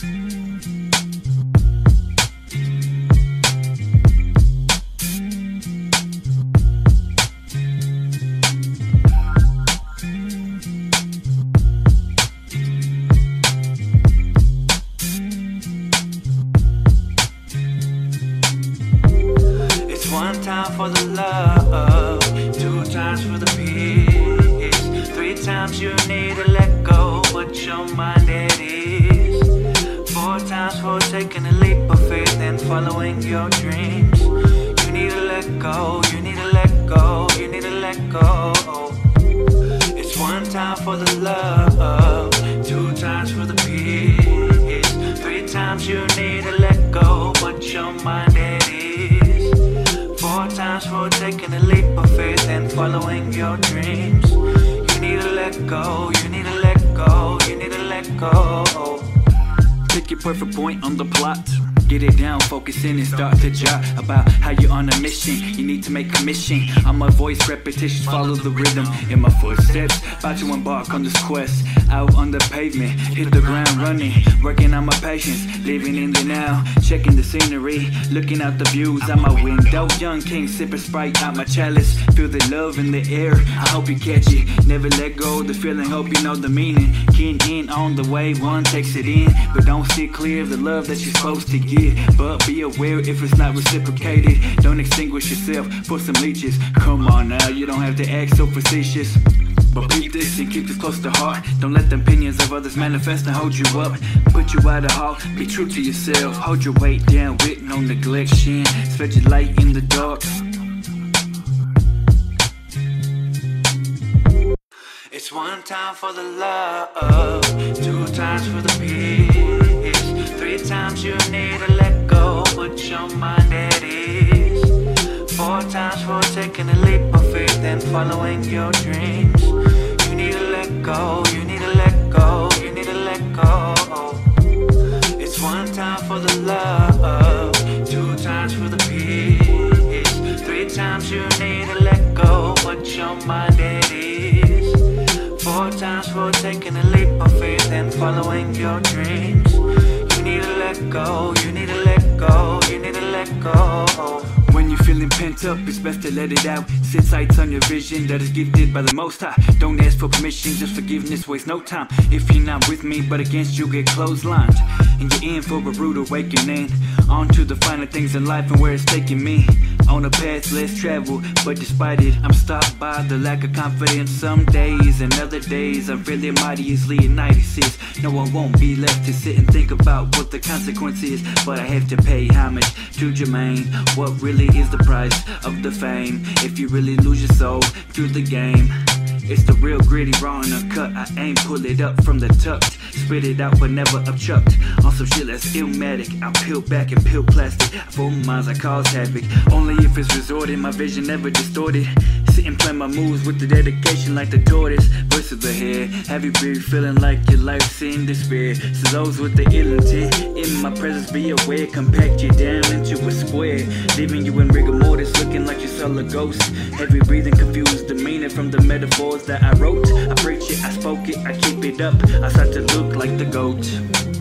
One time for the love, two times for the peace, three times you need to let go, put your mind at ease, four times for taking a leap of faith and following your dreams. You need to let go, you need to let go, you need to let go. It's one time for the love, two times for the peace, three times you need to let go, put your mind at ease, four times for taking a leap of faith and following your dreams. You need to let go, you need to let go, you need to let go. Pick your perfect point on the plot. Get it down, focus in and start to jot about how you're on a mission. You need to make a mission. On my voice, repetitions, follow the rhythm in my footsteps. About to embark on this quest. Out on the pavement, hit the ground running, working on my patience, living in the now, checking the scenery, looking out the views out my window. Young king sipping Sprite out my chalice. Feel the love in the air, I hope you catch it. Never let go of the feeling, hope you know the meaning. Keying in on the way, one takes it in, but don't see clear of the love that you're supposed to get. But be aware if it's not reciprocated. Don't extinguish yourself for some leeches. Come on now, you don't have to act so facetious. But keep this and keep this close to heart. Don't let the opinions of others manifest and hold you up. Put you out of heart, be true to yourself. Hold your weight down with no neglection. Spread your light in the dark. It's one time for the love, two times for the peace, three times you need to let go, put your mind at ease, four times for taking a leap of faith and following your dreams. You need to let go, you need to let go, you need to let go. It's one time for the love, two times for the peace, three times you need to let go, put your mind at ease, four times for taking a leap of faith and following your dreams. You need to let go, you need to let go, you need to let go. When you're feeling pent up, it's best to let it out. Set sights on your vision that is gifted by the Most High. Don't ask for permission, just forgiveness, waste no time. If you're not with me, but against you, get clotheslined. And you're in for a rude awakening. On to the finer things in life and where it's taking me. On a path less traveled, but despite it, I'm stopped by the lack of confidence. Some days and other days, I'm feeling mighty as Leonidas. No, I won't be left to sit and think about what the consequence is, but I have to pay homage to Jermaine. What really is the price of the fame? If you really lose your soul through the game, it's the real gritty, raw and uncut. I aim, pull it up from the tucked, spit it out but never upchucked. On some shit that's illmatic, I peel back and peel plastic. For minds I cause havoc, only if it's resorted, my vision never distorted. Sit and plan my moves with the dedication like the tortoise. Voice of the head, have you been feeling like your life's in despair? So those with the ill intent, in my presence be aware. Compact you down into a square, leaving you in rigor mortis, looking like you saw a ghost. Heavy breathing, confused demeanor from the metaphors that I wrote. I preach it, I spoke it, I keep it up. I start to look like the GOAT.